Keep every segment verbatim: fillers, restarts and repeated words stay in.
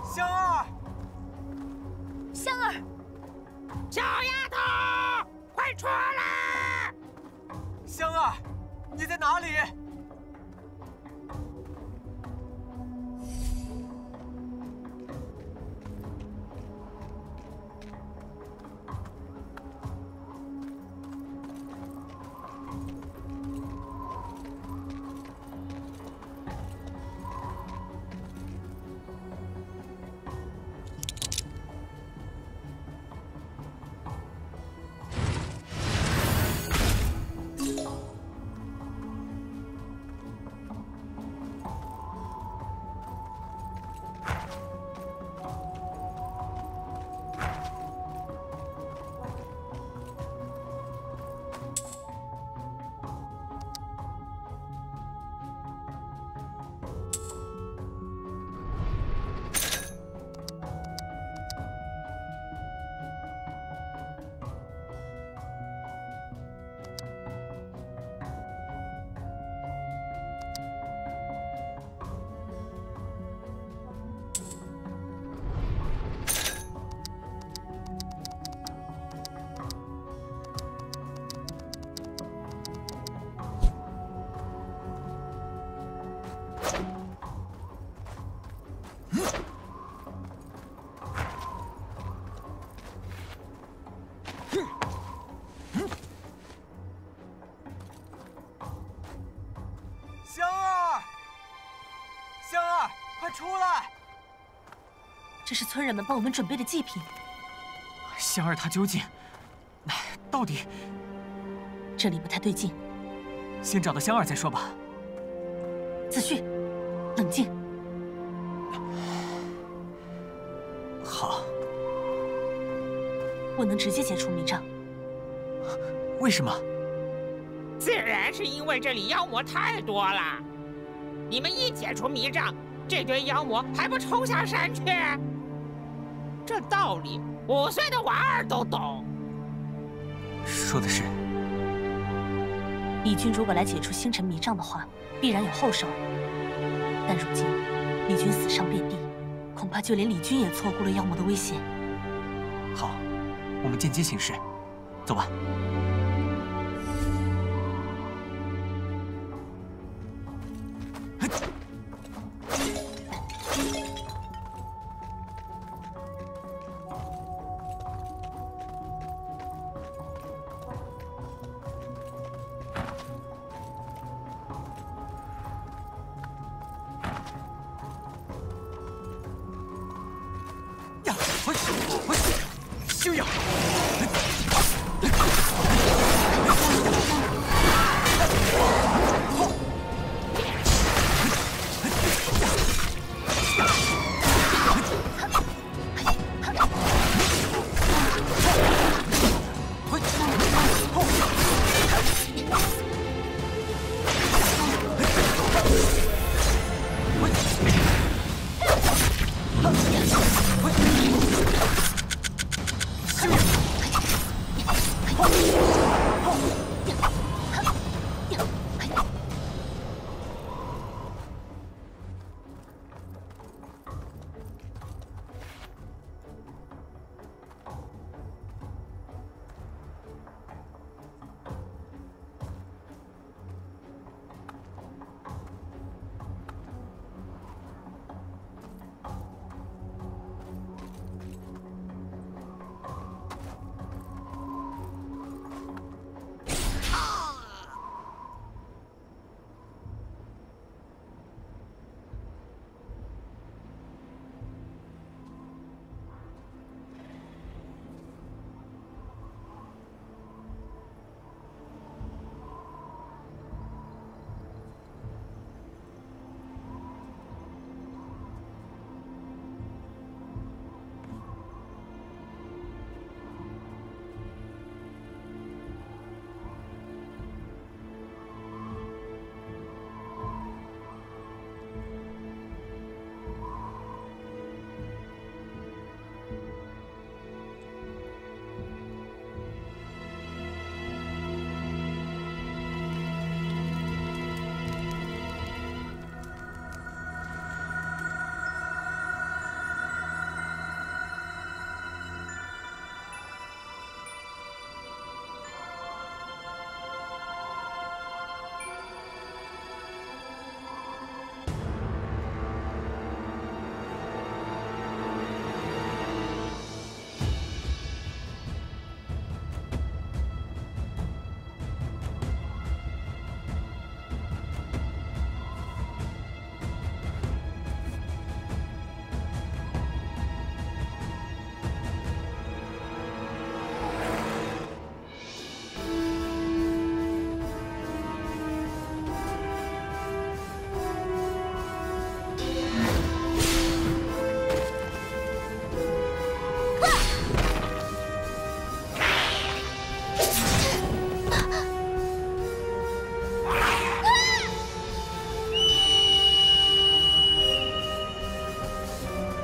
香儿， 香儿， 小丫头，快出来！ 香儿，你在哪里？ 香儿，香儿，快出来！ 这是村人们帮我们准备的祭品。 香儿她究竟，到底…… 这里不太对劲， 先找到香儿再说吧。 子旭，冷静。 好。 不能直接解除迷障。 为什么？ 自然是因为这里妖魔太多了，你们一解除迷障，这堆妖魔还不冲下山去？这道理五岁的娃儿都懂。 说的是， 李军如果来解除星辰迷障的话，必然有后手。但如今李军死伤遍地，恐怕就连李军也错过了妖魔的威胁。 好，我们间接行事，走吧。 修养。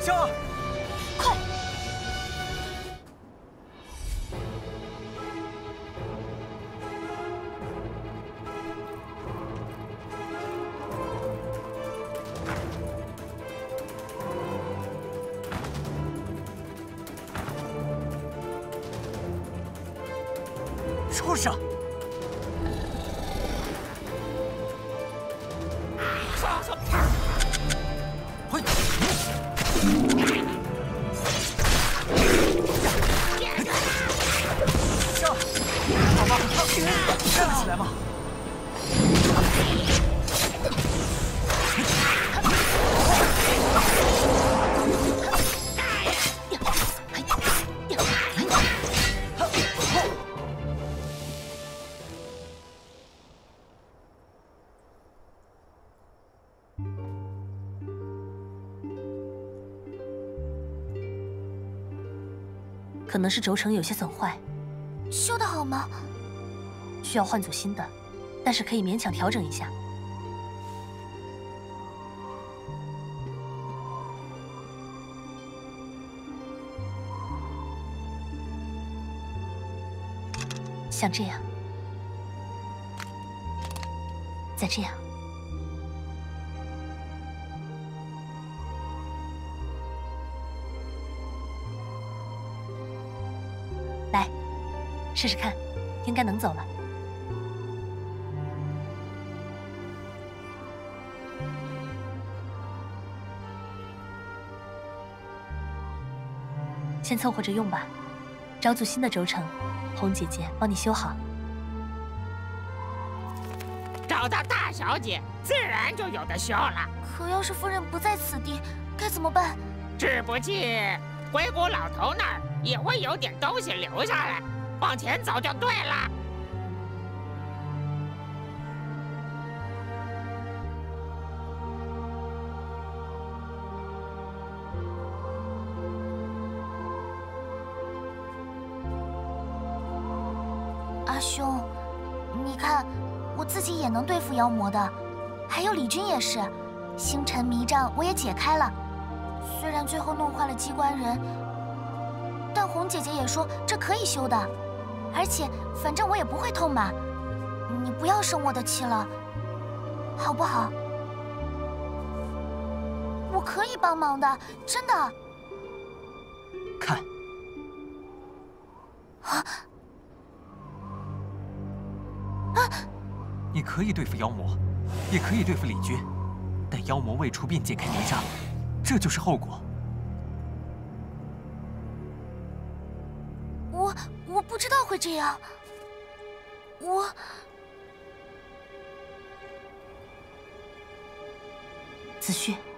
香儿， 快！ 畜生！嘿！香儿，好吧，站起来吧。 可能是轴承有些损坏， 修得好吗？ 需要换组新的，但是可以勉强调整一下。像这样，再这样。来，试试看，应该能走了。先凑合着用吧，找组新的轴承，红姐姐帮你修好。 找到大小姐，自然就有的修了。 可要是夫人不在此地，该怎么办？ 指不定鬼谷老头那儿也会有点东西留下来，往前走就对了。 阿兄，你看，我自己也能对付妖魔的，还有李军也是，星辰迷障我也解开了。虽然最后弄坏了机关人，但红姐姐也说这可以修的，而且反正我也不会痛嘛。你不要生我的气了，好不好？我可以帮忙的，真的。 看， 啊！ 你可以对付妖魔，也可以对付李军，但妖魔未出便解开迷障，这就是后果。 我我不知道会这样，我子旭。